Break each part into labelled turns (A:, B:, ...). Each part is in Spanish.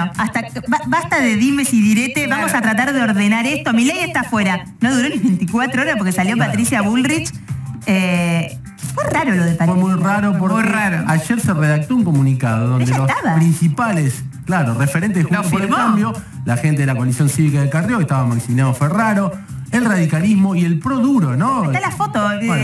A: hasta basta de dimes y diretes, vamos a tratar de ordenar esto. Milei está afuera. No duró ni 24 horas porque salió Patricia Bullrich. Fue raro lo de Patricia.
B: Fue muy raro porque ayer se redactó un comunicado donde los principales, referentes de Juntos por el Cambio, la gente de la coalición cívica de Carrió, estaba Maximiliano Ferraro, el radicalismo y el pro duro, ¿no?
A: Está la foto.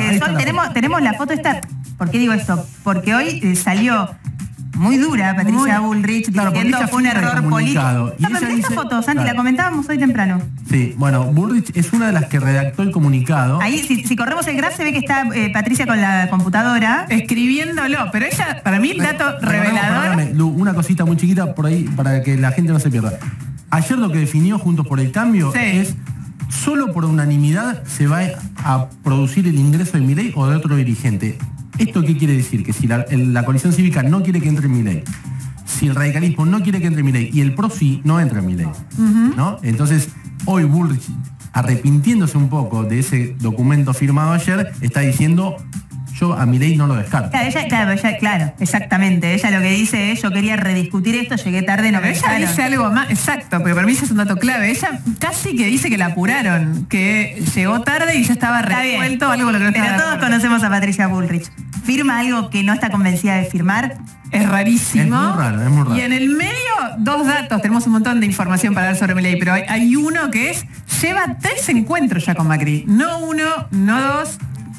A: Tenemos la foto esta. ¿Por qué digo esto? Porque hoy salió muy dura Patricia Bullrich diciendo que fue un error político.
B: Y
A: pero esta foto, Santi, la comentábamos hoy temprano.
B: Sí, bueno, Bullrich es una de las que redactó el comunicado.
A: Ahí, si corremos el graph, se ve que está Patricia con la computadora escribiéndolo, pero ella, para mí, el dato revelador.
B: Lu, una cosita muy chiquita por ahí para que la gente no se pierda. Ayer lo que definió Juntos por el Cambio es: solo por unanimidad se va a producir el ingreso de Milei o de otro dirigente. ¿Esto qué quiere decir? Que si la coalición cívica no quiere que entre Milei, si el radicalismo no quiere que entre Milei y el PRO sí, no entra Milei, ¿no? Entonces, hoy Bullrich, arrepintiéndose un poco de ese documento firmado ayer, está diciendo: yo a Milei no lo descarto.
A: Claro, exactamente. Ella lo que dice es: yo quería rediscutir esto, llegué tarde, no me
C: ella dice algo más, exacto, pero para mí ese es un dato clave. Ella casi que dice que la apuraron, que llegó tarde y ya estaba resuelto algo lo que no estaba.
A: Pero todos conocemos a Patricia Bullrich. Firma algo que no está convencida de firmar.
C: Es rarísimo.
B: Es muy raro, es muy raro.
C: Y en el medio, dos datos. Tenemos un montón de información para dar sobre Milei, pero hay uno que es: lleva 3 encuentros ya con Macri. No 1, no 2,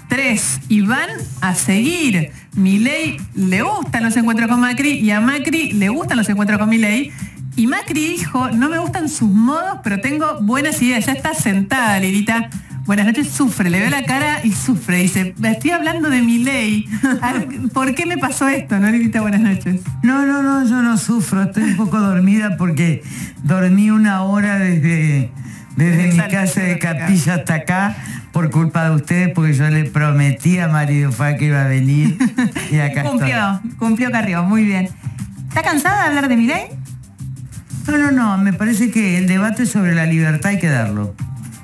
C: 3. Y van a seguir. Milei le gustan los encuentros con Macri y a Macri le gustan los encuentros con Milei. Y Macri dijo: no me gustan sus modos, pero tengo buenas ideas. Ya está sentada, Lilita. Buenas noches, sufre, le ve la cara y sufre. Dice: estoy hablando de Milei. ¿Por qué me pasó esto? ¿No, Lilita? Buenas noches.
D: No, yo no sufro. Estoy un poco dormida porque dormí 1 hora desde mi casa de Capilla hasta acá por culpa de ustedes, porque yo le prometí a Mario Fá que iba a venir y acá
A: Cumplió Carrió, muy bien. ¿Está cansada de hablar de Milei?
D: No, me parece que el debate sobre la libertad hay que darlo.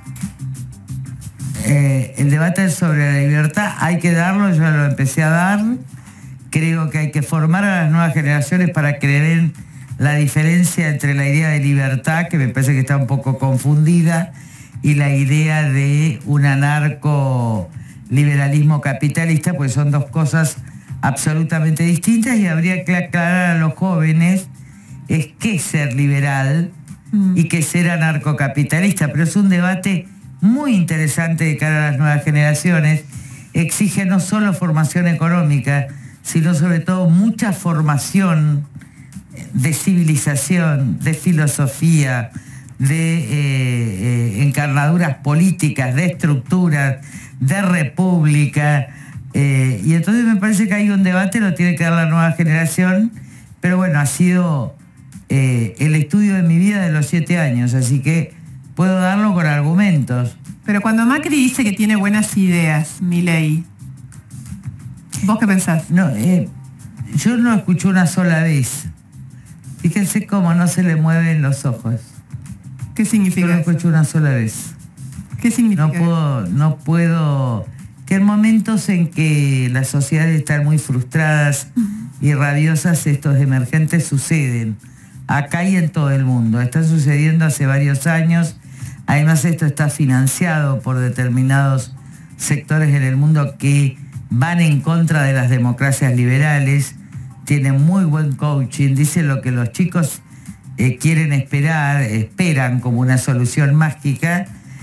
D: El debate sobre la libertad hay que darlo, yo lo empecé a dar. Creo que hay que formar a las nuevas generaciones para creer en la diferencia entre la idea de libertad, que me parece que está un poco confundida, y la idea de un anarco-liberalismo capitalista, pues son dos cosas absolutamente distintas, y habría que aclarar a los jóvenes qué es ser liberal y qué es ser anarcocapitalista. Pero es un debate muy interesante de cara a las nuevas generaciones. Exige no solo formación económica, sino sobre todo mucha formación de civilización, de filosofía, de encarnaduras políticas, de estructuras, de república. Y entonces me parece que hay un debate, lo tiene que dar la nueva generación, pero bueno, ha sido el estudio de mi vida de los 7 años, así que puedo darlo con argumentos.
C: Pero cuando Macri dice que tiene buenas ideas, Milei, ¿vos qué pensás?
D: No, yo no escuché una sola vez. Fíjense cómo no se le mueven los ojos.
C: ¿Qué significa?
D: Yo lo escuché una sola vez.
C: ¿Qué significa?
D: No puedo... Que en momentos en que las sociedades están muy frustradas y rabiosas, estos emergentes suceden. Acá y en todo el mundo. Está sucediendo hace varios años. Además, esto está financiado por determinados sectores en el mundo que van en contra de las democracias liberales. Tienen muy buen coaching. Dicen lo que los chicos quieren esperan como una solución mágica.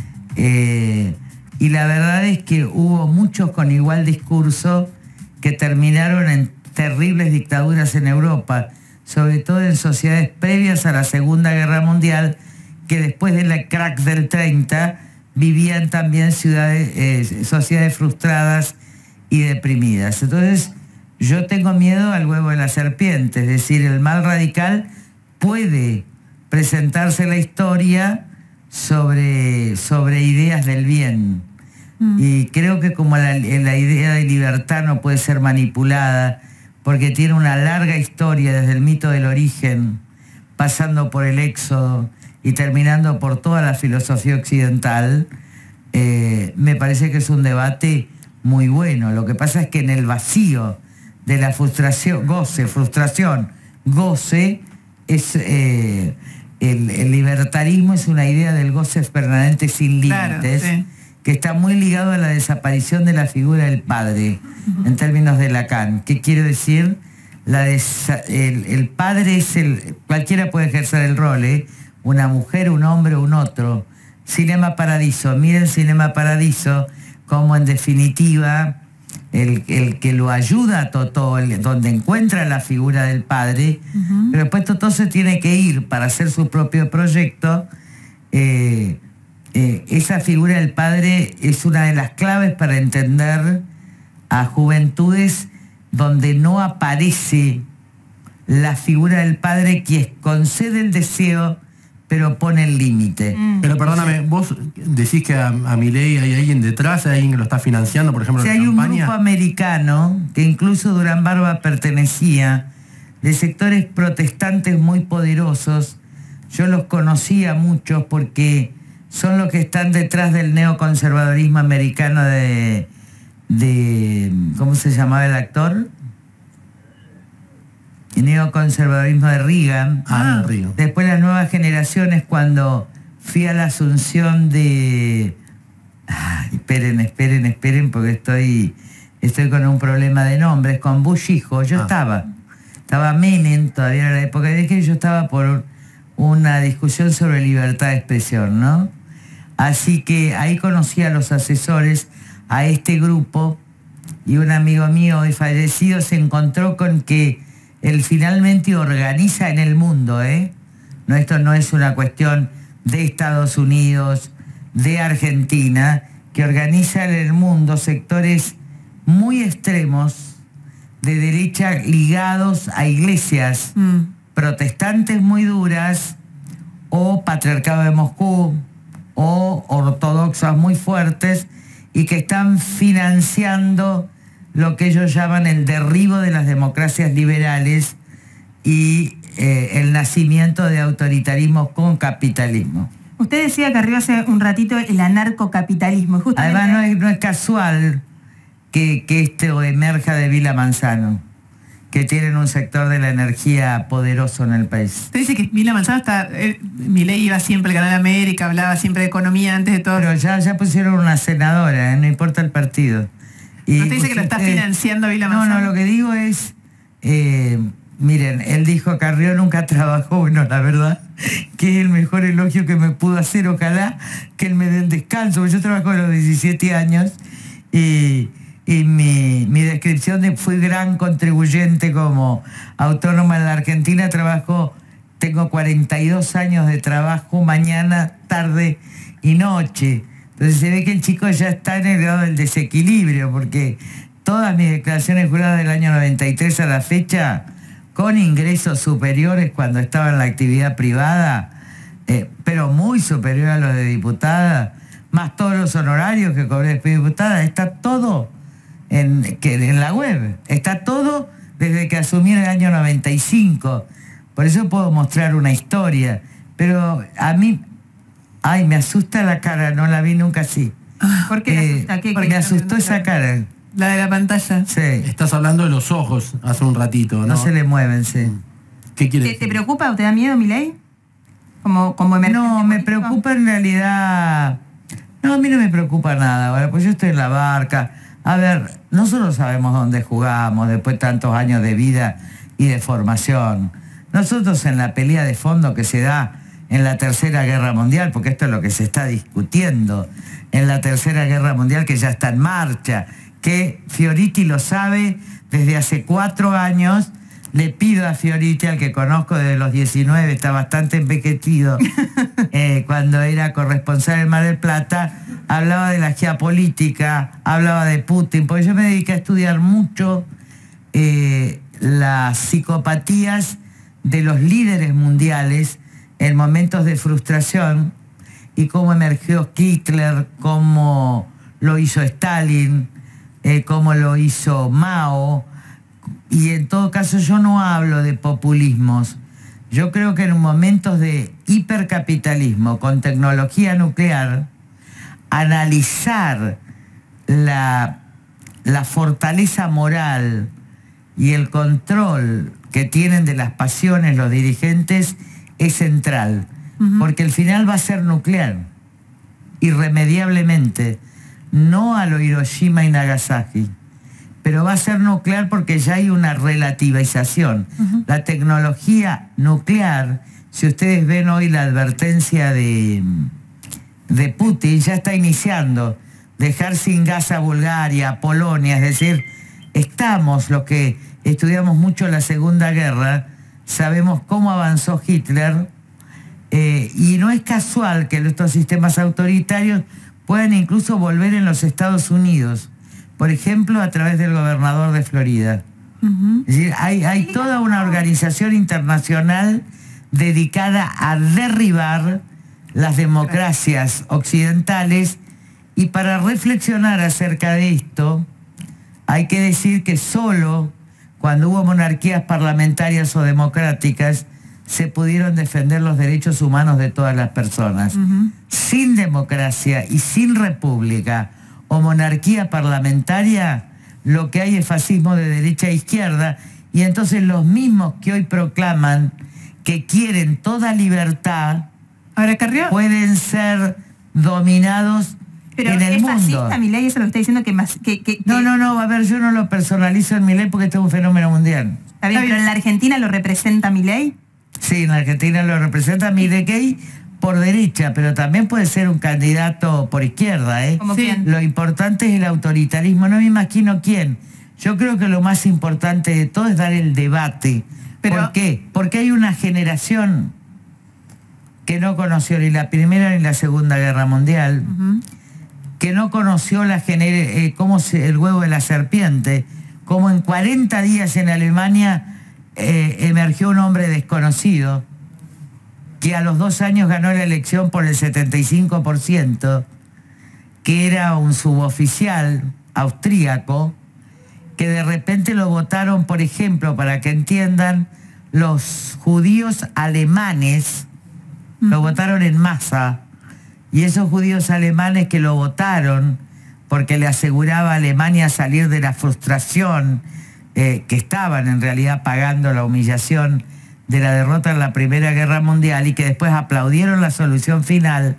D: Y la verdad es que hubo muchos con igual discurso que terminaron en terribles dictaduras en Europa, sobre todo en sociedades previas a la Segunda Guerra Mundial, que después del crack del 30 vivían también sociedades frustradas y deprimidas. Entonces, yo tengo miedo al huevo de la serpiente, es decir, el mal radical puede presentarse en la historia sobre ideas del bien. Y creo que como la idea de libertad no puede ser manipulada, porque tiene una larga historia desde el mito del origen, pasando por el éxodo y terminando por toda la filosofía occidental, me parece que es un debate muy bueno. Lo que pasa es que en el vacío de la frustración, goce, es tenemos una idea del goce permanente sin límites,
C: Claro, sí.
D: que está muy ligado a la desaparición de la figura del padre, en términos de Lacan. ¿Qué quiere decir? El padre es cualquiera puede ejercer el rol, ¿eh? Una mujer, un hombre, un otro. Cinema Paradiso, miren Cinema Paradiso, como en definitiva el que lo ayuda a Totó, donde encuentra la figura del padre, pero después Totó se tiene que ir para hacer su propio proyecto. Esa figura del padre es una de las claves para entender a juventudes donde no aparece la figura del padre que concede el deseo pero pone el límite.
B: Pero perdóname, vos decís que a Milei hay alguien detrás, hay alguien que lo está financiando, por ejemplo,
D: Si
B: la
D: hay un
B: campaña.
D: grupo americano, que incluso Durán Barba pertenecía, de sectores protestantes muy poderosos. Yo los conocía muchos porque son los que están detrás del neoconservadorismo americano de ¿cómo se llamaba el actor? El neoconservadorismo de Reagan.
B: Río.
D: Después las nuevas generaciones, cuando fui a la asunción de... Ay, esperen, porque estoy con un problema de nombres, con Bush hijo. Yo estaba Menem, todavía era la época de que yo estaba por una discusión sobre libertad de expresión, ¿no? Así que ahí conocí a los asesores, a este grupo, y un amigo mío hoy fallecido se encontró con que él finalmente organiza en el mundo, ¿eh? No, esto no es una cuestión de Estados Unidos, de Argentina, que organiza en el mundo sectores muy extremos de derecha ligados a iglesias protestantes muy duras, o patriarcado de Moscú, o ortodoxas muy fuertes, y que están financiando lo que ellos llaman el derribo de las democracias liberales y el nacimiento de autoritarismo con capitalismo.
A: Usted decía que arriba hace un ratito el anarcocapitalismo. Justamente...
D: Además no es casual que esto emerja de Vila Manzano, que tienen un sector de la energía poderoso en el país.
C: Usted dice que Vila Manzano está... Milei iba siempre al Canal América, hablaba siempre de economía antes de todo.
D: Pero ya pusieron una senadora, no importa el partido. Y
C: ¿Usted dice que lo está financiando Vila Manzano?
D: No, lo que digo es... miren, él dijo Carrió nunca trabajó, bueno, la verdad, que es el mejor elogio que me pudo hacer. Ojalá que él me dé un descanso, porque yo trabajo a los 17 años y mi descripción de fui gran contribuyente como autónoma en la Argentina, tengo 42 años de trabajo mañana, tarde y noche. Entonces se ve que el chico ya está en el grado del desequilibrio, porque todas mis declaraciones juradas del año 93 a la fecha, con ingresos superiores cuando estaba en la actividad privada, pero muy superior a los de diputada, más todos los honorarios que cobré de diputada, está todo en la web. Está todo desde que asumí en el año 95. Por eso puedo mostrar una historia. Pero a mí, me asusta la cara, no la vi nunca así.
A: ¿Por qué le asusta?
D: Porque me asustó esa cara.
C: La de la pantalla.
D: Sí.
B: Estás hablando de los ojos hace un ratito, ¿no?
D: No se le mueven, sí.
B: ¿Qué quiere decir?
A: ¿Te preocupa o te da miedo, Milei? Como emergente
D: No, me
A: político.
D: preocupa en realidad... No, a mí no me preocupa nada ahora, pues yo estoy en la barca. A ver, nosotros sabemos dónde jugamos después de tantos años de vida y de formación. Nosotros en la pelea de fondo que se da en la Tercera Guerra Mundial, porque esto es lo que se está discutiendo, en la Tercera Guerra Mundial que ya está en marcha, que Fioriti lo sabe desde hace 4 años. Le pido a Fioriti, al que conozco desde los 19, está bastante envejecido, cuando era corresponsal en Mar del Plata, hablaba de la geopolítica, hablaba de Putin, porque yo me dediqué a estudiar mucho las psicopatías de los líderes mundiales en momentos de frustración, y cómo emergió Hitler, cómo lo hizo Stalin, cómo lo hizo Mao. Y en todo caso yo no hablo de populismos. Yo creo que en momentos de hipercapitalismo con tecnología nuclear, analizar la fortaleza moral y el control que tienen de las pasiones los dirigentes es central. porque el final va a ser nuclear, irremediablemente, no a lo Hiroshima y Nagasaki, pero va a ser nuclear porque ya hay una relativización. La tecnología nuclear, si ustedes ven hoy la advertencia de Putin, ya está iniciando dejar sin gas a Bulgaria, a Polonia, es decir, estamos, los que estudiamos mucho la Segunda Guerra, sabemos cómo avanzó Hitler, y no es casual que estos sistemas autoritarios puedan incluso volver en los Estados Unidos, por ejemplo, a través del gobernador de Florida. Es decir, hay toda una organización internacional dedicada a derribar las democracias occidentales, y para reflexionar acerca de esto, hay que decir que solo cuando hubo monarquías parlamentarias o democráticas se pudieron defender los derechos humanos de todas las personas. Sin democracia y sin república o monarquía parlamentaria, lo que hay es fascismo de derecha e izquierda, y entonces los mismos que hoy proclaman que quieren toda libertad,
C: ahora, Carrió,
D: pueden ser dominados
A: pero
D: en el mundo.
A: ¿es fascista Milei? Eso lo que está diciendo
D: No, a ver, yo no lo personalizo en Milei porque este es un fenómeno mundial.
A: Está bien, pero en la Argentina lo representa Milei.
D: Sí, en la Argentina lo representa Milei por derecha, pero también puede ser un candidato por izquierda, ¿eh?
A: ¿Cómo quién?
D: Lo importante es el autoritarismo, no me imagino quién. Yo creo que lo más importante de todo es dar el debate. ¿Por qué? Porque hay una generación que no conoció ni la Primera ni la Segunda Guerra Mundial, que no conoció cómo el huevo de la serpiente, como en 40 días en Alemania emergió un hombre desconocido, que a los 2 años ganó la elección por el 75%, que era un suboficial austríaco, que de repente lo votaron, por ejemplo, para que entiendan, los judíos alemanes lo votaron en masa, y esos judíos alemanes que lo votaron porque le aseguraba a Alemania salir de la frustración, que estaban en realidad pagando la humillación de la derrota en la Primera Guerra Mundial, y que después aplaudieron la solución final,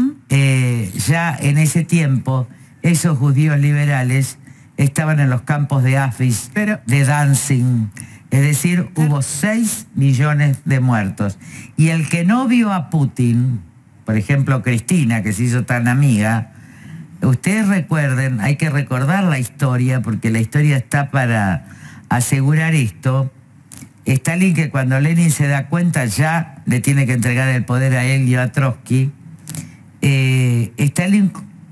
D: ya en ese tiempo esos judíos liberales estaban en los campos de Auschwitz, de Danzig, es decir, hubo 6 millones de muertos. Y el que no vio a Putin, por ejemplo Cristina, que se hizo tan amiga, ustedes recuerden, hay que recordar la historia, porque la historia está para asegurar esto. Stalin, que cuando Lenin se da cuenta ya le tiene que entregar el poder a él y a Trotsky, Stalin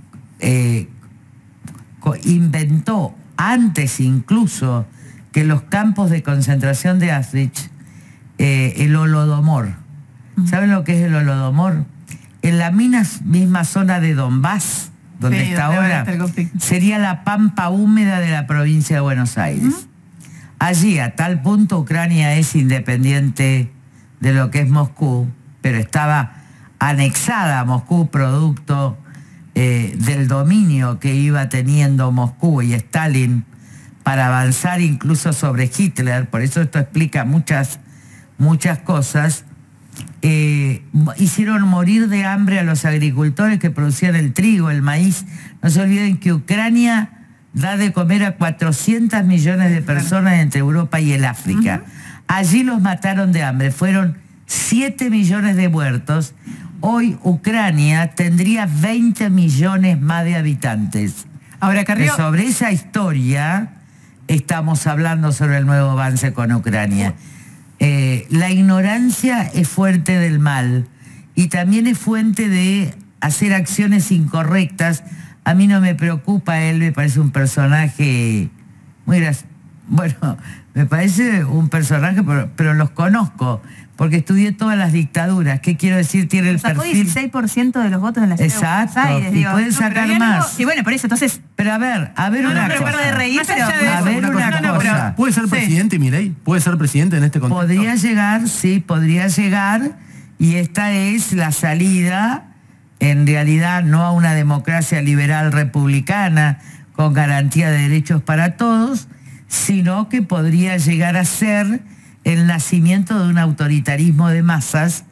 D: inventó, antes incluso que los campos de concentración de Auschwitz, el holodomor. ¿Saben lo que es el holodomor? En la misma zona de Donbass, donde está ahora, sería la pampa húmeda de la provincia de Buenos Aires. Allí, a tal punto, Ucrania es independiente de lo que es Moscú, pero estaba anexada a Moscú producto del dominio que iba teniendo Moscú y Stalin para avanzar incluso sobre Hitler. Por eso esto explica muchas cosas. Hicieron morir de hambre a los agricultores que producían el trigo, el maíz. No se olviden que Ucrania da de comer a 400 millones de personas entre Europa y el África. Allí los mataron de hambre, fueron 7 millones de muertos. Hoy Ucrania tendría 20 millones más de habitantes.
C: Ahora, Carrió,
D: sobre esa historia estamos hablando, sobre el nuevo avance con Ucrania. La ignorancia es fuente del mal, y también es fuente de hacer acciones incorrectas. A mí no me preocupa él, me parece un personaje muy gracioso. Bueno, me parece un personaje, pero los conozco, porque estudié todas las dictaduras. ¿Qué quiero decir? Tiene el
A: sacó
D: perfil...
A: 16% de los votos en la ciudad de Buenos Aires.
D: Y pueden sacar más.
A: Y bueno, por eso, entonces...
D: Pero a ver una cosa.
A: Paro de reír, pero...
D: A ver una cosa.
B: ¿Puede ser presidente, Milei? ¿Puede ser presidente en este contexto?
D: Podría llegar, sí, podría llegar, y esta es la salida, en realidad, no a una democracia liberal republicana con garantía de derechos para todos, sino que podría llegar a ser el nacimiento de un autoritarismo de masas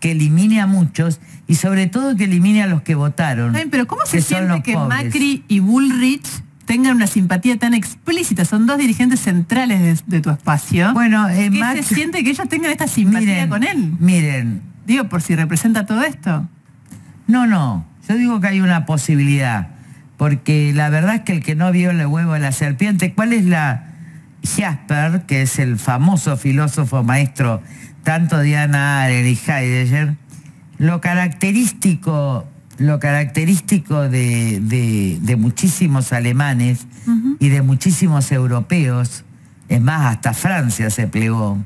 D: que elimine a muchos y sobre todo que elimine a los que votaron.
C: Ay, pero ¿cómo se
D: que son
C: siente
D: los
C: que
D: pobres?
C: Macri y Bullrich tengan una simpatía tan explícita? Son dos dirigentes centrales de tu espacio.
D: Bueno,
C: ¿Qué
D: Macri,
C: se siente que ellos tengan esta simpatía con él?
D: Miren,
C: Digo, por si representa todo esto.
D: no, yo digo que hay una posibilidad, porque la verdad es que el que no vio el huevo de la serpiente, ¿cuál es la Jasper, que es el famoso filósofo maestro tanto de Hannah Arendt y Heidegger? Lo característico de muchísimos alemanes y de muchísimos europeos, es más, hasta Francia se plegó,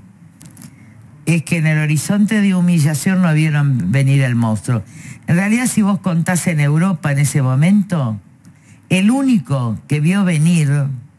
D: es que en el horizonte de humillación no vieron venir el monstruo. En realidad, si vos contás en Europa en ese momento, el único que vio venir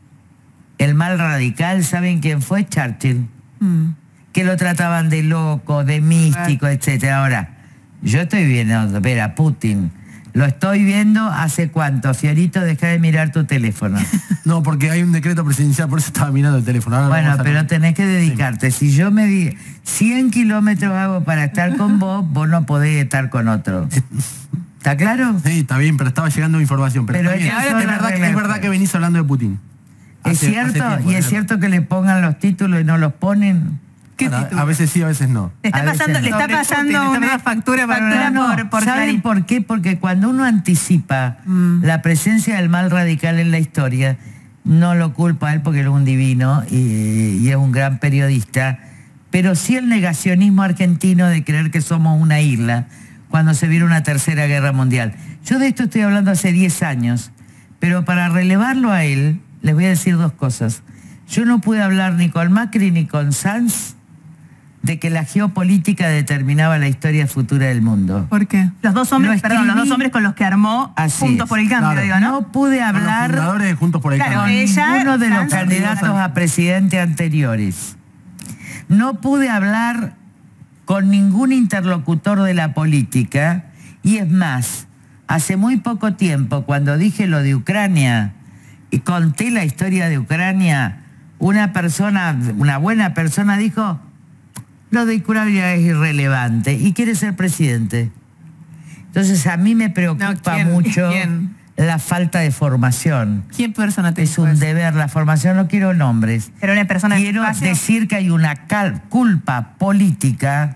D: el mal radical, ¿saben quién fue? Churchill. Que lo trataban de loco, de místico, etc. Ahora, yo estoy viendo, ver a Putin. Lo estoy viendo hace cuánto. Fiorito, deja de mirar tu teléfono.
B: No, porque hay un decreto presidencial, por eso estaba mirando el teléfono. Ahora
D: Bueno,
B: vamos a-
D: pero tenés que dedicarte. Si yo me di 100 kilómetros hago para estar con vos, vos no podés estar con otro. ¿Está claro?
B: Sí, está bien, pero estaba llegando información. Pero,
D: Pero
B: está bien.
D: es que ahora
B: Es verdad que venís hablando de Putin.
D: Es
B: Hace
D: cierto,
B: tiempo,
D: y es cierto que le pongan los títulos y no los ponen.
B: A veces sí, a veces no.
A: Le está
D: A veces
A: pasando,
D: no.
A: le está
C: Sobre
A: pasando
C: Putin, le está
A: una
C: pasando factura para
A: factura
C: una-
A: por
D: ¿Saben
A: Clarín.
D: por qué? Porque cuando uno anticipa la presencia del mal radical en la historia, no lo culpa a él porque él es un divino y es un gran periodista, pero sí el negacionismo argentino de creer que somos una isla cuando se viene una tercera guerra mundial. Yo de esto estoy hablando hace 10 años, pero para relevarlo a él, les voy a decir dos cosas. Yo no pude hablar ni con Macri ni con Sanz de que la geopolítica determinaba la historia futura del mundo.
C: ¿Por qué?
A: Los dos hombres,
D: Lo
A: perdón, los dos
D: escribí-
A: hombres con los que armó
D: Así
A: Juntos
D: es.
A: por el Cambio,
B: Claro.
A: digo, ¿no?
D: No pude
B: Con los
D: hablar
B: fundadores de Juntos por el
A: Claro,
B: Cambio.
A: ella-
D: ninguno de los
A: Sanz-
D: candidatos a presidente anteriores. No pude hablar con ningún interlocutor de la política y es más, hace muy poco tiempo, cuando dije lo de Ucrania y conté la historia de Ucrania, una buena persona dijo, lo de Ucrania es irrelevante y quiere ser presidente. Entonces a mí me preocupa
C: No, ¿quién?
D: mucho
C: ¿Quién?
D: la falta de formación.
C: ¿Quién persona te
D: Es
C: dijo
D: un
C: eso?
D: deber, la formación, no quiero nombres.
A: Pero una persona de
D: Quiero
A: espacio.
D: decir que hay una culpa política,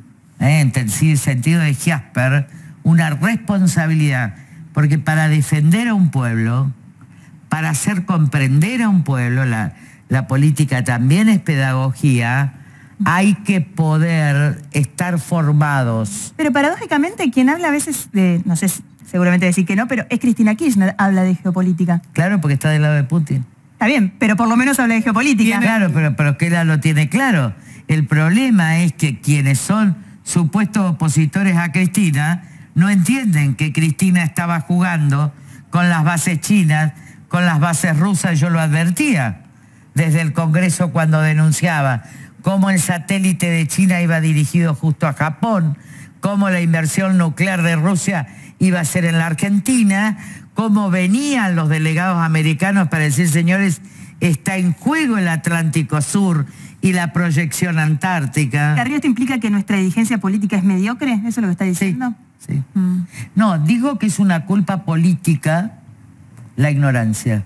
D: en el sentido de Jasper, una responsabilidad, porque para defender a un pueblo, para hacer comprender a un pueblo, la política también es pedagogía, hay que poder estar formados.
A: Pero paradójicamente, quien habla a veces de, no sé, seguramente decir que no, pero es Cristina Kirchner, habla de geopolítica.
D: Claro, porque está del lado de Putin.
A: Está bien, pero por lo menos habla de geopolítica.
D: Claro, pero que ella lo tiene claro. El problema es que quienes son supuestos opositores a Cristina no entienden que Cristina estaba jugando con las bases chinas, con las bases rusas. Yo lo advertía desde el Congreso cuando denunciaba cómo el satélite de China iba dirigido justo a Japón, cómo la inversión nuclear de Rusia iba a ser en la Argentina, cómo venían los delegados americanos para decir, señores, está en juego el Atlántico Sur y la proyección antártica.
A: ¿Carrillo, esto implica que nuestra dirigencia política es mediocre? ¿Eso es lo que está diciendo?
D: Sí. No, digo que es una culpa política la ignorancia.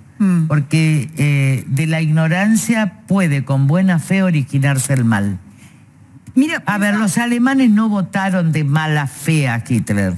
D: Porque de la ignorancia puede con buena fe originarse el mal.
A: Mira,
D: A ver, los alemanes no votaron de mala fe a Hitler.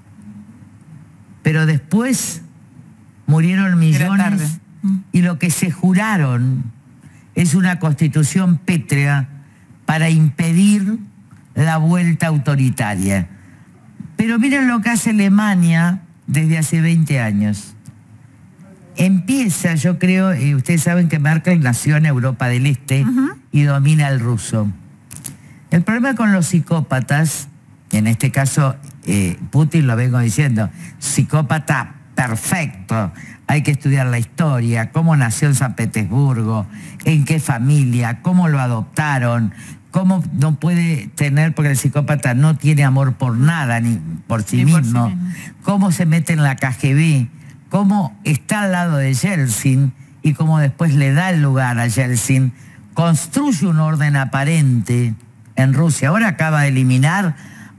D: Pero después murieron
C: tarde.
D: millones y lo que se juraron es una constitución pétrea para impedir la vuelta autoritaria. Pero miren lo que hace Alemania desde hace 20 años. Empieza, yo creo, y ustedes saben que Merkel nació en Europa del Este y domina el ruso. El problema con los psicópatas, en este caso Putin lo vengo diciendo, psicópata perfecto, hay que estudiar la historia, cómo nació en San Petersburgo, en qué familia, cómo lo adoptaron, cómo no puede tener, porque el psicópata no tiene amor por nada, ni por sí mismo, cómo se mete en la KGB, cómo está al lado de Yeltsin y cómo después le da el lugar a Yeltsin, construye un orden aparente en Rusia. Ahora acaba de eliminar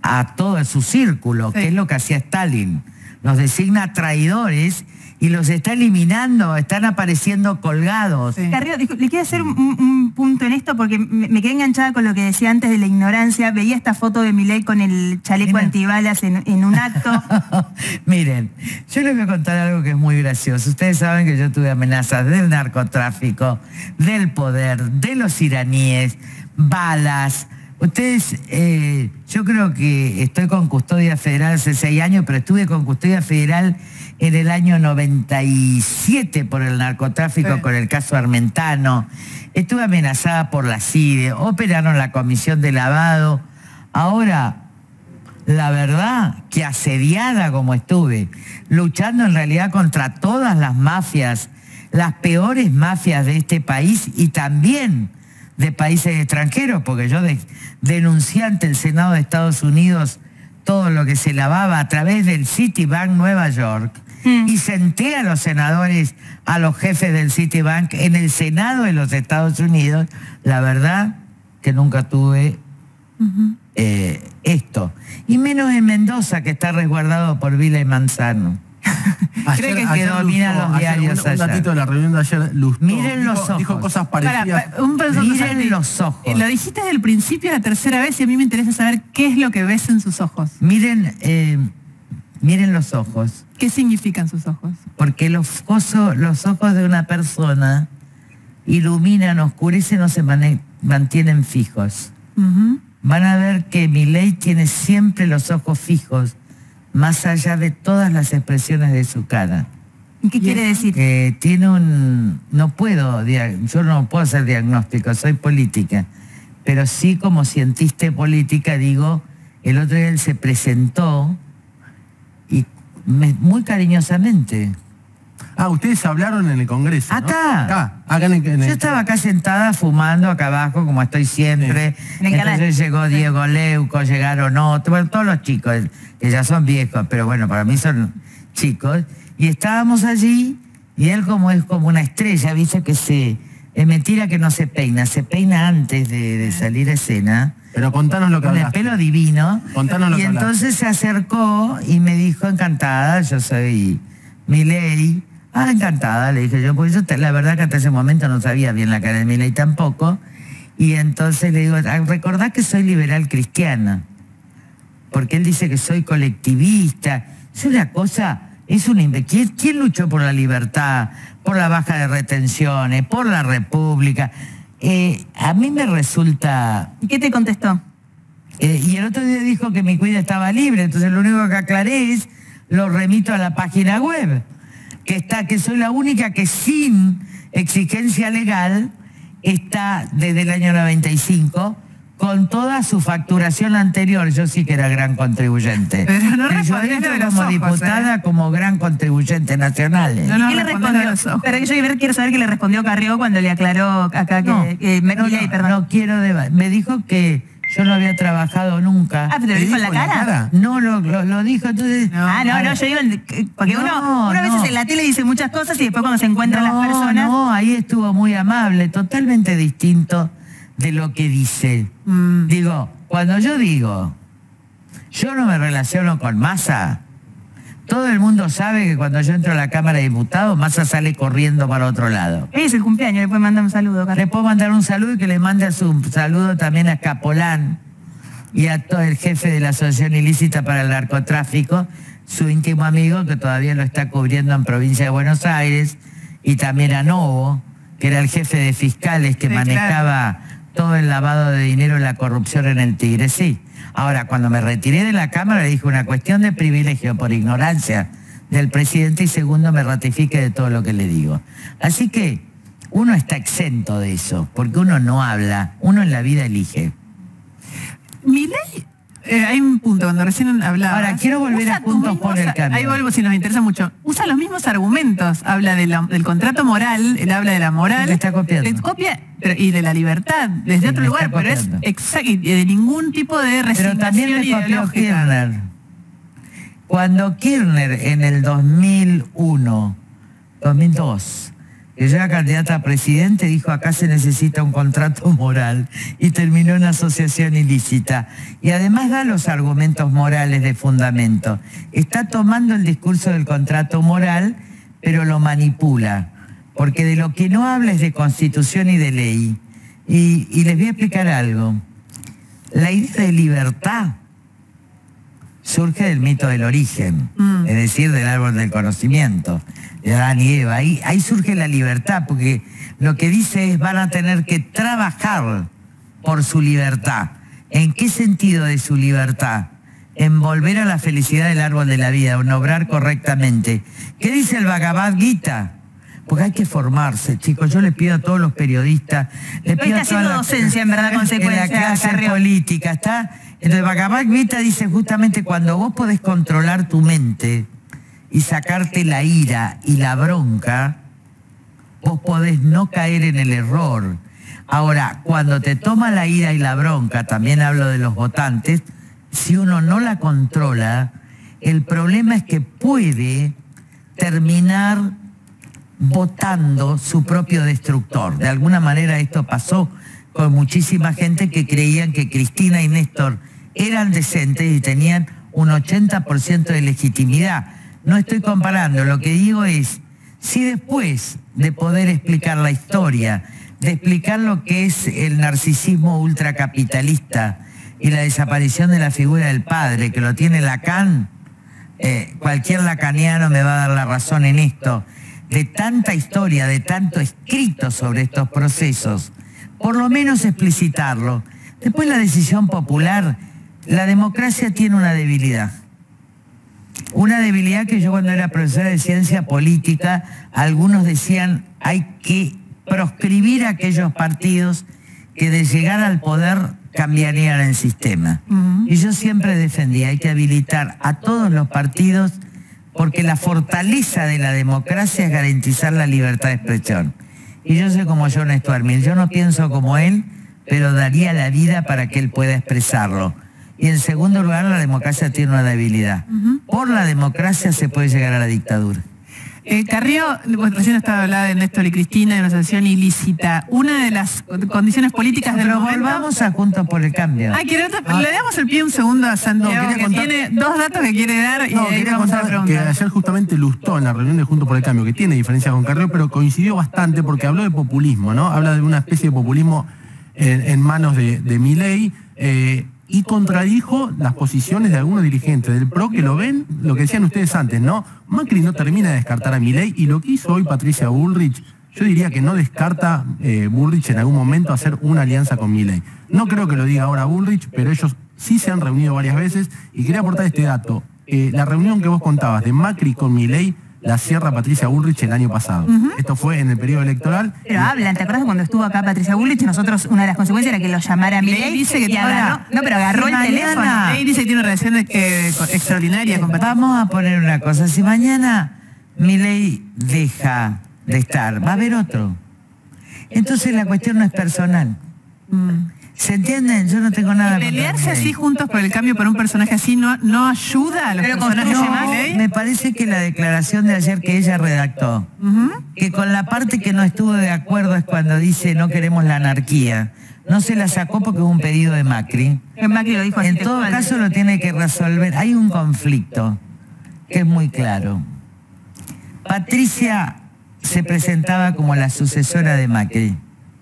D: a todo su círculo, que es lo que hacía Stalin. Los designa traidores y los está eliminando, están apareciendo colgados.
A: Carrió, le quiero hacer un punto en esto porque me quedé enganchada con lo que decía antes de la ignorancia. Veía esta foto de Milei con el chaleco antibalas en un acto.
D: Miren, yo les voy a contar algo que es muy gracioso. Ustedes saben que yo tuve amenazas del narcotráfico, del poder, de los iraníes, balas. Ustedes, yo creo que estoy con custodia federal hace 6 años, pero estuve con custodia federal en el año 97 por el narcotráfico, con el caso Armentano. Estuve amenazada por la CIDE, operaron la comisión de lavado. Ahora, la verdad que asediada como estuve, luchando en realidad contra todas las mafias, las peores mafias de este país y también de países extranjeros, porque yo denuncié ante el Senado de Estados Unidos todo lo que se lavaba a través del Citibank Nueva York y senté a los senadores, a los jefes del Citibank en el Senado de los Estados Unidos. La verdad que nunca tuve esto. Y menos en Mendoza, que está resguardado por Vila y Manzano. Creo que domina los diarios
B: un datito de la reunión de ayer, Lustó.
D: Miren los ojos.
B: Dijo cosas parecidas.
D: Miren los ojos.
C: Lo dijiste desde el principio, la tercera vez, y a mí me interesa saber qué es lo que ves en sus ojos.
D: Miren, miren los ojos.
C: ¿Qué significan sus ojos?
D: Porque los ojos de una persona iluminan, oscurecen o se mantienen fijos. Van a ver que Milei tiene siempre los ojos fijos, más allá de todas las expresiones de su cara.
A: ¿Qué quiere decir?
D: Tiene un... yo no puedo hacer diagnóstico, soy política, pero sí como cientista política digo, el otro día él se presentó y muy cariñosamente.
B: Ustedes hablaron en el Congreso, ¿no?
D: Acá
B: en el...
D: Yo estaba acá sentada fumando acá abajo, como estoy siempre.
A: Sí.
D: Entonces llegó Diego Leuco, llegaron otros, bueno, todos los chicos, que ya son viejos, pero bueno, para mí son chicos. Y estábamos allí, y él como es como una estrella, ¿viste? Que es mentira que no se peina antes de salir a escena.
B: Pero contanos lo que
D: con
B: hablaste.
D: el pelo divino.
B: Contanos lo
D: y
B: que hablaste.
D: entonces se acercó y me dijo, encantada, yo soy Milei. Encantada, le dije yo, porque yo la verdad que hasta ese momento no sabía bien la cara de Milei tampoco. Y entonces le digo, recordá que soy liberal cristiana. Porque él dice que soy colectivista. Es una cosa, ¿quién luchó por la libertad, por la baja de retenciones, por la república? A mí me resulta...
A: ¿Y qué te contestó?
D: Y el otro día dijo que mi cuida estaba libre, entonces lo único que aclaré es, lo remito a la página web. Que soy la única que sin exigencia legal está desde el año 95 con toda su facturación anterior. Yo sí que era gran contribuyente.
C: Pero no
D: yo entro como diputada, como gran contribuyente nacional.
A: ¿Qué le respondió? Pero yo quiero saber qué le respondió Carrió cuando le aclaró acá que Milei, perdón.
D: No quiero me dijo que yo no había trabajado nunca.
A: ¿Pero lo dijo en la cara?
D: No, lo dijo, entonces...
A: No, yo digo... Porque uno a veces en la tele dice muchas cosas y después cuando se encuentran las personas...
D: No, ahí estuvo muy amable, totalmente distinto de lo que dice. Digo, cuando yo digo, yo no me relaciono con Massa, todo el mundo sabe que cuando yo entro a la Cámara de Diputados, Massa sale corriendo para otro lado.
A: Es el cumpleaños, le puede mandar un saludo, Carlos.
D: Le puedo mandar un saludo y que le mande su saludo también a Capolán y a todo el jefe de la Asociación Ilícita para el Narcotráfico, su íntimo amigo que todavía lo está cubriendo en provincia de Buenos Aires, y también a Novo, que era el jefe de fiscales que manejaba todo el lavado de dinero y la corrupción en el Tigre. Sí. Ahora, cuando me retiré de la Cámara, le dije una cuestión de privilegio por ignorancia del presidente y segundo, me ratifique de todo lo que le digo. Así que uno está exento de eso, porque uno no habla, uno en la vida elige.
C: Milei, hay un punto, cuando recién hablaba...
D: Ahora, quiero volver a Juntos por el Cambio.
C: Ahí vuelvo, si nos interesa mucho. Usa los mismos argumentos. Habla del contrato moral, él habla de la moral.
D: Me está copiando.
C: Copia, y de la libertad, desde otro lugar, pero es exacto, y de ningún tipo de resignación.
D: Pero también me copió Kirchner. Cuando Kirchner en el 2001, 2002, que yo era candidata a presidente, dijo acá se necesita un contrato moral y terminó en asociación ilícita. Y además da los argumentos morales de fundamento. Está tomando el discurso del contrato moral, pero lo manipula. Porque de lo que no habla es de constitución y de ley. Y les voy a explicar algo. La idea de libertad surge del mito del origen, es decir, del árbol del conocimiento, de Adán y Eva. Ahí surge la libertad, porque lo que dice es van a tener que trabajar por su libertad. ¿En qué sentido de su libertad? En volver a la felicidad del árbol de la vida, en obrar correctamente. ¿Qué dice el Bhagavad Gita? Porque hay que formarse, chicos. Yo le pido a todos los periodistas, le pido a toda
A: docencia, en verdad, consecuencia,
D: la clase política, ¿está? Entonces, Bhagavad Gita dice justamente cuando vos podés controlar tu mente y sacarte la ira y la bronca, vos podés no caer en el error. Ahora, cuando te toma la ira y la bronca, también hablo de los votantes, si uno no la controla, el problema es que puede terminar votando su propio destructor. De alguna manera esto pasó con muchísima gente que creían que Cristina y Néstor eran decentes y tenían un 80% de legitimidad. No estoy comparando, lo que digo es, si después de poder explicar la historia, de explicar lo que es el narcisismo ultracapitalista y la desaparición de la figura del padre, que lo tiene Lacan, cualquier lacaniano me va a dar la razón en esto, de tanta historia, de tanto escrito sobre estos procesos, por lo menos explicitarlo. Después la decisión popular, la democracia tiene una debilidad. Una debilidad que yo cuando era profesora de ciencia política, algunos decían hay que proscribir a aquellos partidos que de llegar al poder cambiarían el sistema. Y yo siempre defendía, hay que habilitar a todos los partidos porque la fortaleza de la democracia es garantizar la libertad de expresión. Y yo soy como John Stuart Mill, yo no pienso como él, pero daría la vida para que él pueda expresarlo. Y en segundo lugar, la democracia tiene una debilidad. Por la democracia se puede llegar a la dictadura.
C: Carrió, recién estaba hablando de Néstor y Cristina, de una asociación ilícita. Una de las condiciones políticas del momento...
D: volvamos a Juntos por el Cambio.
C: Le damos el pie un segundo a Santiago, que tiene dos datos que quiere dar y
B: quería contar que ayer justamente Lustó en la reunión de Juntos por el Cambio, que tiene diferencia con Carrió, pero coincidió bastante porque habló de populismo, ¿no? Habla de una especie de populismo en manos de Milei, y contradijo las posiciones de algunos dirigentes del PRO que lo ven, lo que decían ustedes antes, ¿no? Macri no termina de descartar a Milei y lo que hizo hoy Patricia Bullrich, yo diría que no descarta Bullrich en algún momento hacer una alianza con Milei. No creo que lo diga ahora Bullrich, pero ellos sí se han reunido varias veces y quería aportar este dato. La reunión que vos contabas de Macri con Milei la cierra Patricia Bullrich el año pasado. Esto fue en el periodo electoral.
A: Pero hablan, ¿te acuerdas cuando estuvo acá Patricia Bullrich? Nosotros, una de las consecuencias era que lo llamara a Milei.
C: Dice que
A: agarró, no, pero agarró el teléfono.
C: Milei dice que tiene una relación extraordinaria con Patricia.
D: Vamos a poner una cosa, si mañana Milei deja de estar, va a haber otro. Entonces la cuestión no es personal. ¿Se entienden? Yo no tengo nada
C: contra pelearse así Juntos por el Cambio por un personaje así no ayuda a los personajes de Milei.
D: Me parece que la declaración de ayer que ella redactó, que con la parte que no estuvo de acuerdo es cuando dice no queremos la anarquía, no se la sacó porque es un pedido de Macri.
A: Macri lo dijo así.
D: En todo caso lo tiene que resolver. Hay un conflicto que es muy claro. Patricia se presentaba como la sucesora de Macri.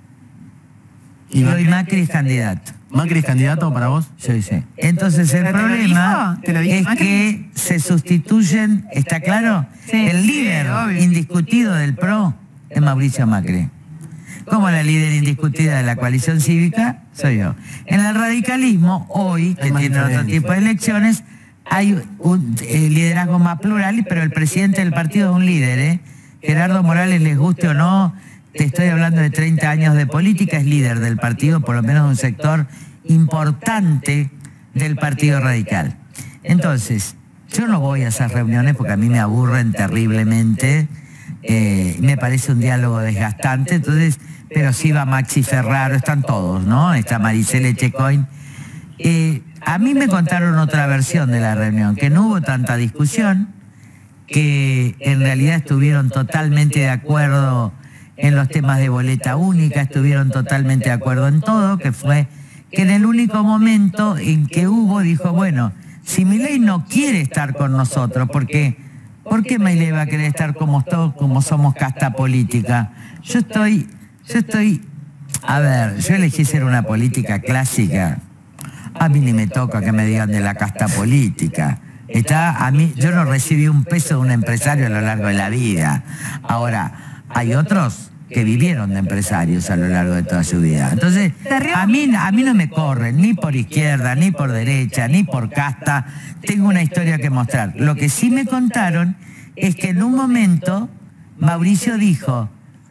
D: Y hoy Macri es candidato.
B: ¿Macri es candidato para vos?
D: Sí, sí. Entonces el problema es que se sustituyen, ¿está claro?
A: Sí.
D: El líder indiscutido del PRO es Mauricio Macri. Como la líder indiscutida de la coalición cívica, soy yo. En el radicalismo, hoy, que tiene otro tipo de elecciones, hay un liderazgo más plural, pero el presidente del partido es un líder, Gerardo Morales, les guste o no, te estoy hablando de 30 años de política, es líder del partido, por lo menos de un sector importante del Partido Radical. Entonces, yo no voy a esas reuniones porque a mí me aburren terriblemente, me parece un diálogo desgastante, entonces, pero sí va Maxi Ferraro, están todos, ¿no? Está Maricela Echecoin. A mí me contaron otra versión de la reunión, que no hubo tanta discusión, que en realidad estuvieron totalmente de acuerdo en los temas de boleta única, estuvieron totalmente de acuerdo en todo, que fue que en el único momento en que hubo, dijo, bueno, si Milei no quiere estar con nosotros, ¿por qué Milei va a querer estar como somos casta política? Yo estoy, a ver, yo elegí ser una política clásica. A mí ni me toca que me digan de la casta política. Yo no recibí un peso de un empresario a lo largo de la vida. Ahora, hay otros que vivieron de empresarios a lo largo de toda su vida. Entonces, a mí no me corren, ni por izquierda, ni por derecha, ni por casta. Tengo una historia que mostrar. Lo que sí me contaron es que en un momento Mauricio dijo,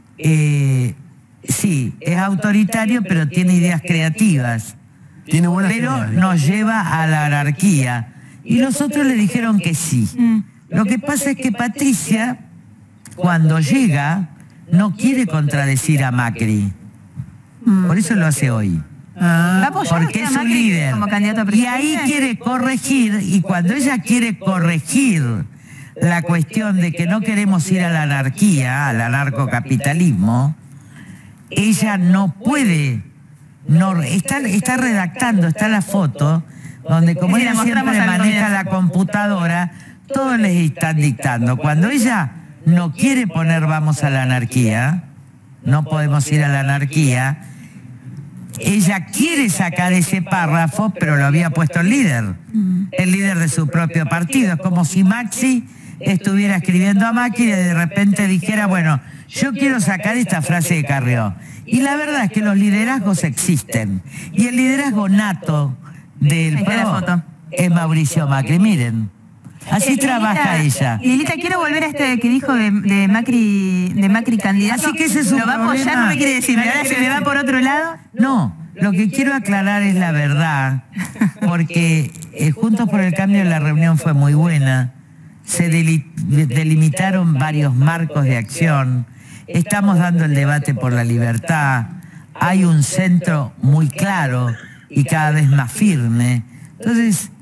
D: sí, es autoritario, pero tiene ideas creativas. Pero nos lleva a la anarquía. Y los otros le dijeron que sí. Lo que pasa es que Patricia, cuando llega, no quiere contradecir a Macri. Por eso lo hace hoy. Porque es un líder. Y ahí quiere corregir, y cuando ella quiere corregir la cuestión de que no queremos ir a la anarquía, al anarcocapitalismo, ella no puede, está redactando, está la foto, donde como ella siempre maneja la computadora, todos les están dictando. Cuando ella no quiere poner vamos a la anarquía, no podemos ir a la anarquía, ella quiere sacar ese párrafo, pero lo había puesto el líder de su propio partido. Es como si Maxi estuviera escribiendo a Macri y de repente dijera, bueno, yo quiero sacar esta frase de Carrió. Y la verdad es que los liderazgos existen. Y el liderazgo nato del PRO es Mauricio Macri. Miren, así trabaja ella.
A: Lilita, quiero volver a este que dijo de Macri candidato.
D: Así que ese es un
A: ¿Lo va a apoyar? No me quiere decir. ¿Ahora se me va por otro lado?
D: No, lo que quiero aclarar es la verdad. Porque Juntos por el Cambio la reunión fue muy buena. Se delimitaron varios marcos de acción. Estamos dando el debate por la libertad. Hay un centro muy claro y cada vez más firme. Entonces,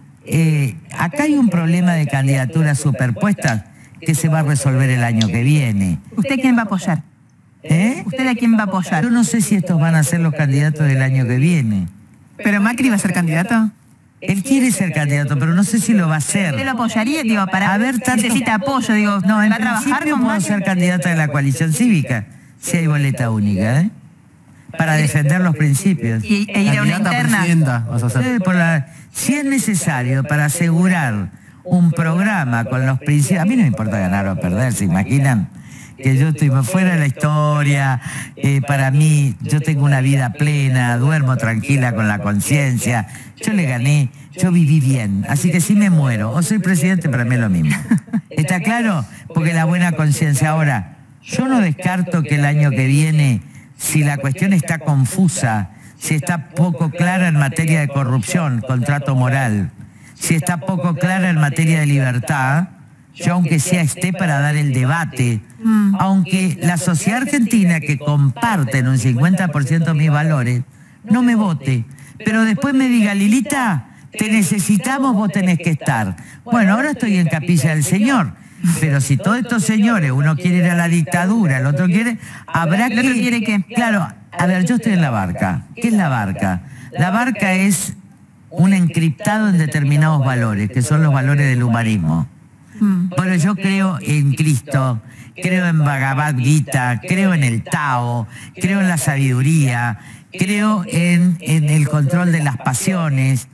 D: acá hay un problema de candidaturas superpuestas que se va a resolver el año que viene.
A: ¿Usted quién va a apoyar? ¿Usted a quién va a apoyar?
D: Yo no sé si estos van a ser los candidatos del año que viene.
C: ¿Pero Macri va a ser candidato?
D: Él quiere ser candidato, pero no sé si lo va a hacer.
A: ¿Usted lo apoyaría? Digo, para ver, necesita apoyo, digo,
D: no, en
A: ¿va a trabajar
D: principio
A: con
D: puedo ser candidata de la coalición cívica, si hay boleta única, para defender los principios.
A: E ir a una interna.
B: Vas a hacer.
D: Si es necesario para asegurar un programa con los principios, a mí no me importa ganar o perder, ¿se imaginan? Que yo estoy fuera de la historia, para mí, yo tengo una vida plena, duermo tranquila con la conciencia, yo le gané, yo viví bien, así que si me muero o soy presidente, para mí es lo mismo. ¿Está claro? Porque la buena conciencia. Ahora, yo no descarto que el año que viene, si la cuestión está confusa, si está poco clara en materia de corrupción, contrato moral, si está poco clara en materia de libertad, yo aunque sea esté para dar el debate, aunque la sociedad argentina que comparte en un 50% mis valores, no me vote, pero después me diga, Lilita, te necesitamos, vos tenés que estar. Bueno, ahora estoy en Capilla del Señor, pero si todos estos señores, uno quiere ir a la dictadura, el otro quiere, habrá que...
A: ¿El otro quiere qué?
D: Claro, a ver, yo estoy en la barca. ¿Qué es la barca? La barca es un encriptado en determinados valores, que son los valores del humanismo. Bueno, yo creo en Cristo, creo en Bhagavad Gita, creo en el Tao, creo en la sabiduría, creo en el control de las pasiones,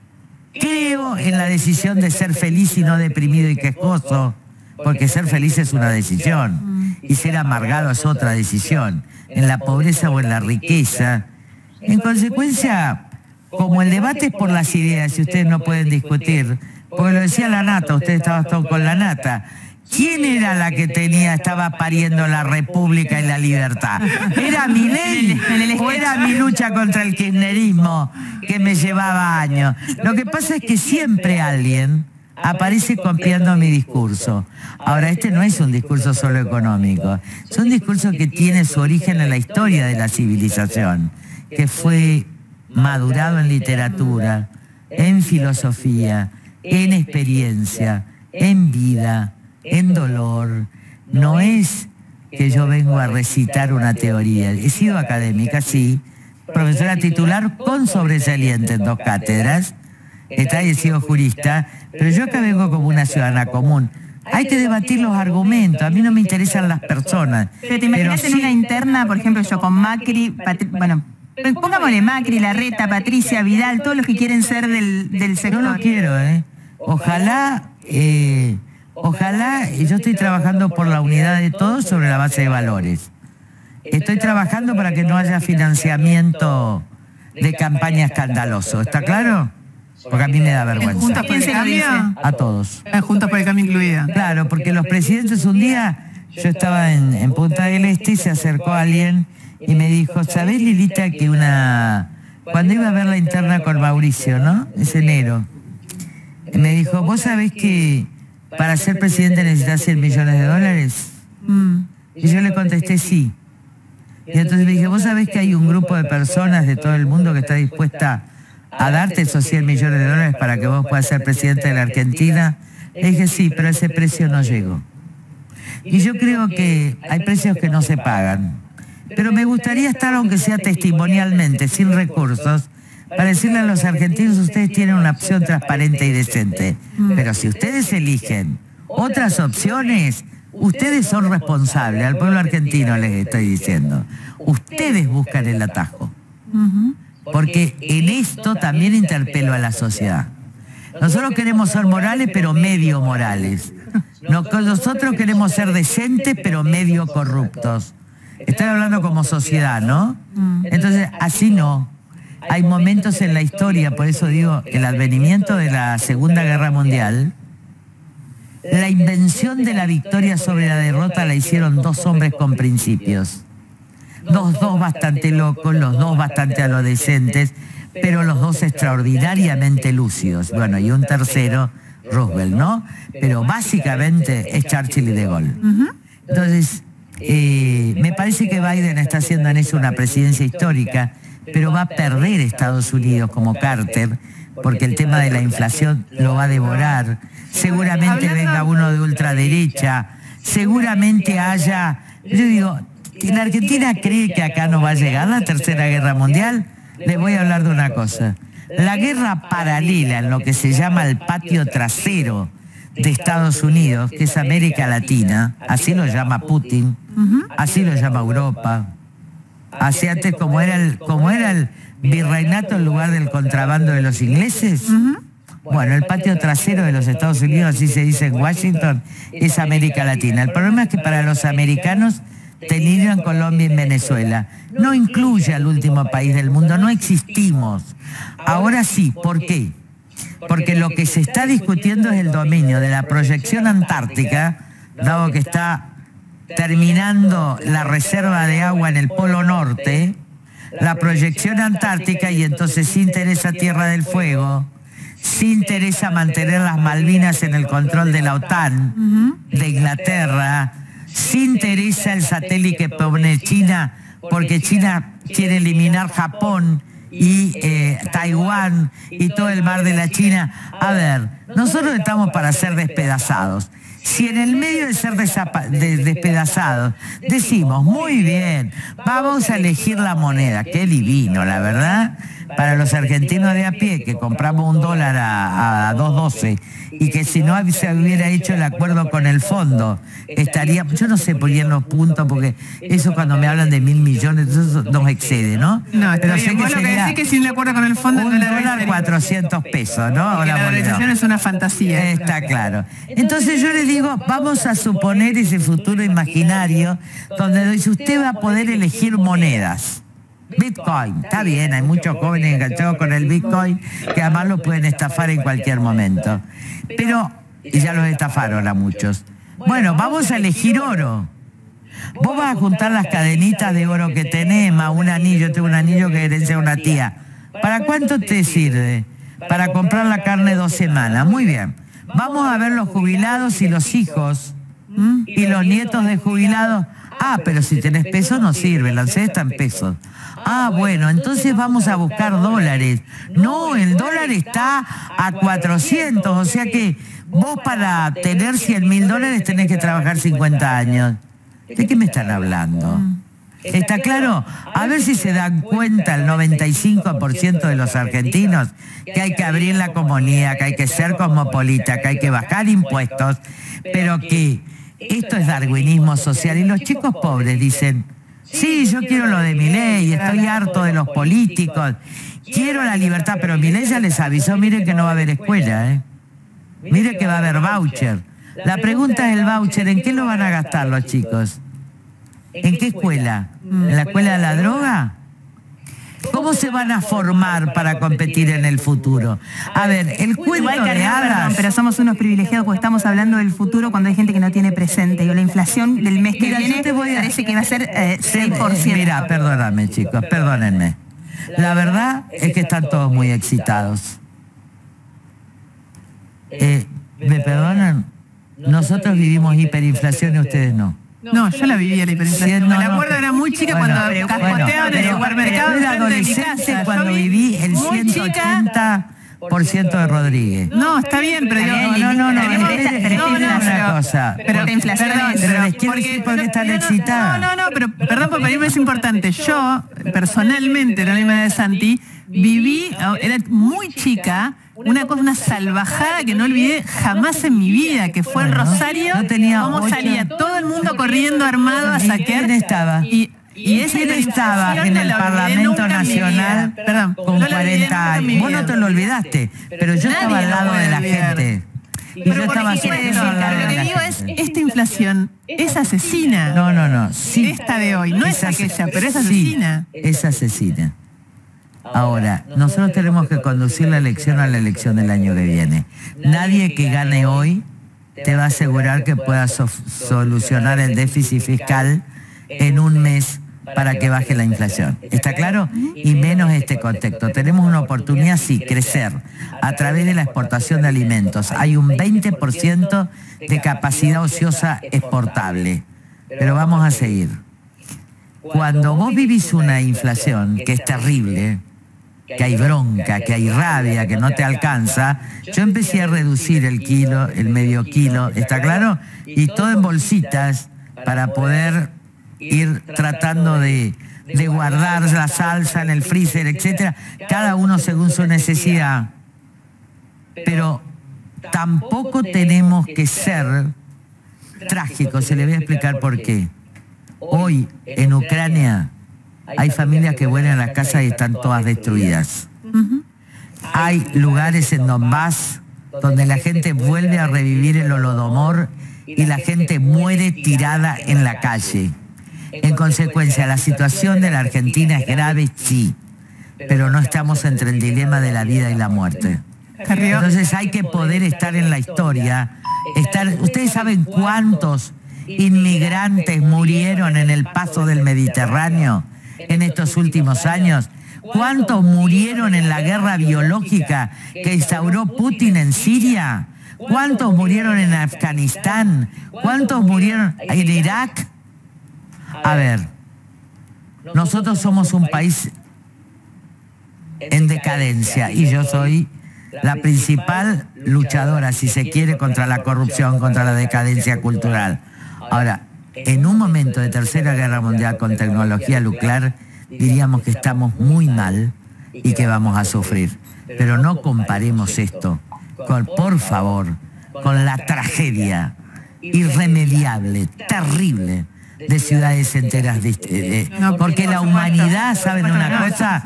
D: creo en la decisión de ser feliz y no deprimido y quejoso, porque ser feliz es una decisión y ser amargado es otra decisión, en la pobreza o en la riqueza. En consecuencia, como el debate es por las ideas y ustedes no pueden discutir, porque lo decía la nata, usted estaba todo con la nata. ¿Quién era la que estaba pariendo la república y la libertad? ¿Era Milei o era mi lucha contra el kirchnerismo que me llevaba años? Lo que pasa es que siempre alguien aparece copiando mi discurso. Ahora, este no es un discurso solo económico, es un discurso que tiene su origen en la historia de la civilización, que fue madurado en literatura, en filosofía, en experiencia, en vida, en dolor. No es que yo vengo a recitar una teoría. He sido académica, sí, profesora titular con sobresaliente en 2 cátedras, he sido jurista, pero yo acá vengo como una ciudadana común. Hay que debatir los argumentos, a mí no me interesan las personas.
A: Pero te imaginas en una interna, por ejemplo, yo con Macri, bueno, pongámosle Macri, Larreta, Patricia, Vidal, todos los que quieren ser del sector.
D: No lo quiero, Ojalá, yo estoy trabajando por la unidad de todos sobre la base de valores. Estoy trabajando para que no haya financiamiento de campaña escandaloso, ¿está claro? Porque a mí me da vergüenza.
C: ¿Juntos por el Cambio?
D: A todos.
C: Juntos por el Cambio incluida.
D: Claro, porque los presidentes un día, yo estaba en Punta del Este y se acercó alguien y me dijo, ¿sabés, Lilita, que cuando iba a ver la interna con Mauricio, ¿no? Es enero. Me dijo, ¿vos sabés que para ser presidente necesitas 100 millones de dólares? Y yo le contesté sí. Y entonces le dije, ¿vos sabés que hay un grupo de personas de todo el mundo que está dispuesta a darte esos 100 millones de dólares para que vos puedas ser presidente de la Argentina? Le dije, sí, pero ese precio no llegó. Y yo creo que hay precios que no se pagan. Pero me gustaría estar, aunque sea testimonialmente, sin recursos, para decirle a los argentinos, ustedes tienen una opción transparente y decente. Pero si ustedes eligen otras opciones, ustedes son responsables. Al pueblo argentino les estoy diciendo. Ustedes buscan el atajo. Porque en esto también interpelo a la sociedad. Nosotros queremos ser morales, pero medio morales. Nosotros queremos ser decentes, pero medio corruptos. Estoy hablando como sociedad, ¿no? Entonces, así no. Hay momentos en la historia, por eso digo, el advenimiento de la Segunda Guerra Mundial, la invención de la victoria sobre la derrota la hicieron 2 hombres con principios. Los 2 bastante locos, los 2 bastante adolescentes, pero los 2 extraordinariamente lúcidos. Bueno, y un tercero, Roosevelt, ¿no? Pero básicamente es Churchill y De Gaulle. Entonces, me parece que Biden está haciendo en eso una presidencia histórica, pero va a perder Estados Unidos como Carter, porque el tema de la inflación lo va a devorar. Seguramente venga uno de ultraderecha, seguramente haya... Yo digo, ¿la Argentina cree que acá no va a llegar la Tercera Guerra Mundial? Les voy a hablar de una cosa. La guerra paralela en lo que se llama el patio trasero de Estados Unidos, que es América Latina, así lo llama Putin, así lo llama Europa. Así antes, como era el virreinato en lugar del contrabando de los ingleses. Bueno, el patio trasero de los Estados Unidos, así se dice en Washington, es América Latina. El problema es que para los americanos tenían Colombia y Venezuela. No incluye al último país del mundo, no existimos. Ahora sí, ¿por qué? Porque lo que se está discutiendo es el dominio de la proyección antártica, dado que está terminando la reserva de agua en el Polo Norte, la proyección antártica, y entonces sí interesa Tierra del Fuego, sí interesa mantener las Malvinas en el control de la OTAN, de Inglaterra, sí interesa el satélite que pone China, porque China quiere eliminar Japón y Taiwán y todo el mar de la China. A ver, nosotros estamos para ser despedazados. Si en el medio de ser despedazados decimos, muy bien, vamos a elegir la moneda, qué divino, la verdad, para los argentinos de a pie, que compramos $1 a 2.12, y que si no se hubiera hecho el acuerdo con el fondo, estaría, yo no sé por qué en los puntos, porque eso cuando me hablan de 1.000 millones, eso nos excede, ¿no?
C: No,
D: pero
C: sé que lo que decís que sin el acuerdo con el fondo...
D: $1 400 pesos, ¿no?
C: La dolarización es una fantasía.
D: Está claro. Entonces yo le digo, vamos a suponer ese futuro imaginario donde dice, usted va a poder elegir monedas. Bitcoin, está bien, hay muchos jóvenes enganchados con el Bitcoin que además lo pueden estafar en cualquier momento. Pero, y ya los estafaron a muchos. Bueno, vamos a elegir oro. Vos vas a juntar las cadenitas de oro que tenés, más un anillo, yo tengo un anillo que herencia una tía. ¿Para cuánto te sirve? Para comprar la carne 2 semanas. Muy bien. Vamos a ver los jubilados y los hijos y los nietos de jubilados. Ah, pero si tenés pesos no sirve, la cesta en pesos. Ah, bueno, entonces vamos a buscar dólares. No, el dólar está a 400, o sea que vos para tener $100.000 tenés que trabajar 50 años. ¿De qué me están hablando? ¿Está claro? A ver si se dan cuenta el 95% de los argentinos que hay que abrir la comunidad, que hay que ser cosmopolita, que hay que bajar impuestos, pero que esto es darwinismo social. Y los chicos pobres dicen, sí, yo quiero lo de Milei, estoy harto de los políticos, quiero la libertad, pero Milei ya les avisó, miren que no va a haber escuela, ¿eh? Miren que va a haber voucher. La pregunta es el voucher, ¿en qué lo van a gastar los chicos? ¿En qué escuela? ¿En la escuela de la droga? ¿Cómo se van a formar para competir en el futuro? A ver, el cuento de hadas...
A: Pero somos unos privilegiados porque estamos hablando del futuro cuando hay gente que no tiene presente. Y la inflación del mes que viene parece que va a ser 6%.
D: Mira, perdóname, chicos, perdónenme. La verdad es que están todos muy excitados. ¿Me perdonan? Nosotros vivimos hiperinflación y ustedes no.
C: No, yo la vivía la hiperinflación. Me acuerdo, era muy chica cuando cascoteaban en el supermercado.
D: Era adolescente cuando viví el 180% de Rodríguez.
C: No, está bien, pero
D: no, una cosa.
C: Pero la inflación
D: les quiero decir por qué están excitadas.
C: No, pero perdón por pedirme, es importante. Yo, personalmente, la misma de Santi, viví, era muy chica, una salvajada que no olvidé jamás en mi vida, que fue en Rosario, cómo salía todo el mundo corriendo armado a saquear.
D: ¿Quién estaba?
C: Y esa
D: estaba en el Parlamento Nacional con 40 años. Vos no te lo olvidaste, pero yo estaba al lado de la gente. Y yo estaba
C: lo que digo es, esta inflación es asesina.
D: No. Sí,
C: esta de hoy, no es aquella, pero es asesina.
D: Sí, es asesina. Ahora, nosotros tenemos que conducir la elección a la elección del año que viene. Nadie que gane hoy te va a asegurar que pueda solucionar el déficit fiscal en un mes para que baje la inflación. ¿Está claro? Y menos este contexto. Tenemos una oportunidad, sí, crecer a través de la exportación de alimentos. Hay un 20% de capacidad ociosa exportable, pero vamos a seguir. Cuando vos vivís una inflación que es terrible, que hay bronca, que hay rabia, que no te alcanza, yo empecé a reducir el kilo, el medio kilo, ¿está claro? Y todo en bolsitas para poder ir tratando de guardar la salsa en el freezer, etcétera, cada uno según su necesidad. Pero tampoco tenemos que ser trágicos, se les voy a explicar por qué. Hoy en Ucrania hay familias que vuelven a las casas y están todas destruidas. Hay lugares en Donbass donde la gente vuelve a revivir el Holodomor y la gente muere tirada en la calle. En consecuencia, la situación de la Argentina es grave, sí, pero no estamos entre el dilema de la vida y la muerte. Entonces hay que poder estar en la historia. ¿Ustedes saben cuántos inmigrantes murieron en el paso del Mediterráneo en estos últimos años? ¿Cuántos murieron en la guerra biológica que instauró Putin en Siria? ¿Cuántos murieron en Afganistán? ¿Cuántos murieron en Irak? A ver, nosotros somos un país en decadencia y yo soy la principal luchadora, si se quiere, contra la corrupción, contra la decadencia cultural. Ahora, en un momento de Tercera Guerra Mundial con tecnología nuclear, diríamos que estamos muy mal y que vamos a sufrir. Pero no comparemos esto, por favor, con la tragedia irremediable, terrible, de ciudades enteras. Porque la humanidad, ¿saben una cosa?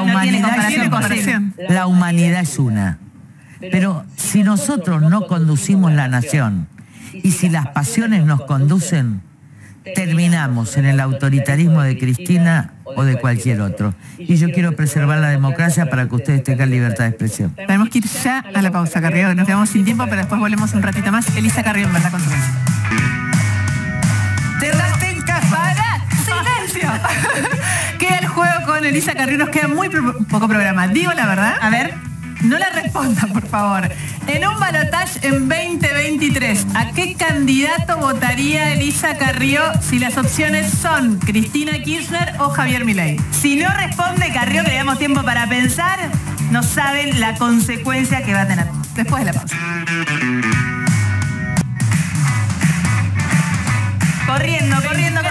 D: La humanidad es una. Pero si nosotros no conducimos la nación y si las pasiones nos conducen, terminamos en el autoritarismo de Cristina o de cualquier otro. Y yo quiero preservar la democracia para que ustedes tengan libertad de expresión.
C: Tenemos que ir ya a la pausa, Carrió. Nos quedamos sin tiempo, pero después volvemos un ratito más. Elisa Carrió en Verdad Consecuencia. ¡Silencio! Queda el juego con Elisa Carrió. Nos queda muy poco programa. Digo la verdad.
A: A ver.
C: No la responda, por favor. En un balotaje en 2023, ¿a qué candidato votaría Elisa Carrió si las opciones son Cristina Kirchner o Javier Milei?
A: Si no responde Carrió, que le damos tiempo para pensar, no saben la consecuencia que va a tener.
C: Después de la pausa.
A: Corriendo, corriendo,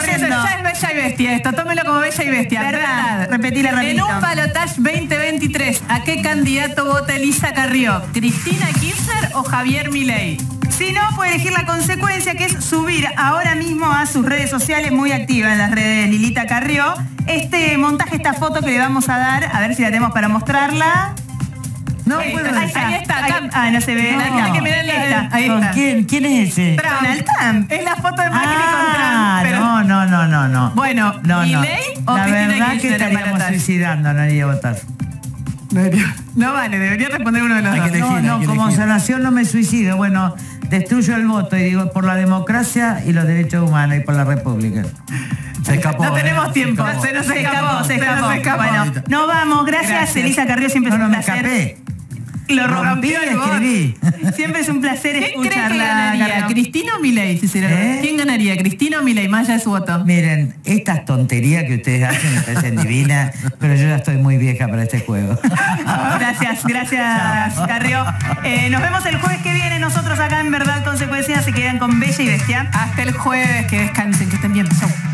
C: Bella y Bestia esto, tómelo como Bella y Bestia.
A: Verdad. Repetí la
C: En un balotaje 2023, ¿a qué candidato vota Elisa Carrió? ¿Cristina Kirchner o Javier Milei?
A: Si no, puede elegir la consecuencia, que es subir ahora mismo a sus redes sociales, muy activa en las redes de Lilita Carrió, este montaje, esta foto que le vamos a dar, a ver si la tenemos para mostrarla.
D: No,
A: Ahí
D: bueno,
A: está,
C: ahí está, acá.
A: No se ve.
C: No.
A: Hay que mirar
C: Ahí
D: ¿con
C: está.
D: quién? ¿Quién es ese?
A: Donald Trump.
C: Es la foto de Macri
D: Ah,
C: con Trump. pero-
D: no.
C: Bueno, ¿Milei o
D: La
C: Cristina
D: verdad que
C: Kirchner en
D: estaríamos
C: balotaje?
D: suicidando, no iría a votar.
C: No vale, debería responder uno de los
B: Hay que
C: dos.
B: elegir.
D: No, como sanación no me suicido. Bueno, destruyo el voto y digo por la democracia y los derechos humanos y por la república.
B: Se escapó.
C: No tenemos tiempo,
B: Se escapó.
C: se nos
A: Se
C: escapó.
A: escapó. Bueno, nos vamos. Gracias, Elisa Carrió. Siempre
D: No,
A: es
D: no
A: un
D: me
A: placer.
D: escapé.
A: Lo
D: Rompí
A: rompió
D: y
A: el voto.
D: escribí.
A: Siempre es un placer
C: ¿Quién cree que
A: escucharla.
C: ganaría?
A: Carrió.
C: ¿Cristina o Milei? Si se lo-
D: ¿Eh?
C: ¿Quién ganaría? ¿Cristina o Milei? Más allá de su voto.
D: Miren, estas tonterías que ustedes hacen me parecen divinas, pero yo ya estoy muy vieja para este juego.
A: Gracias, Carrió. Nos vemos el jueves que viene. Nosotros acá en Verdad Consecuencias se quedan con Bella y Bestia.
C: Hasta el jueves, que descansen, que estén bien. Chau.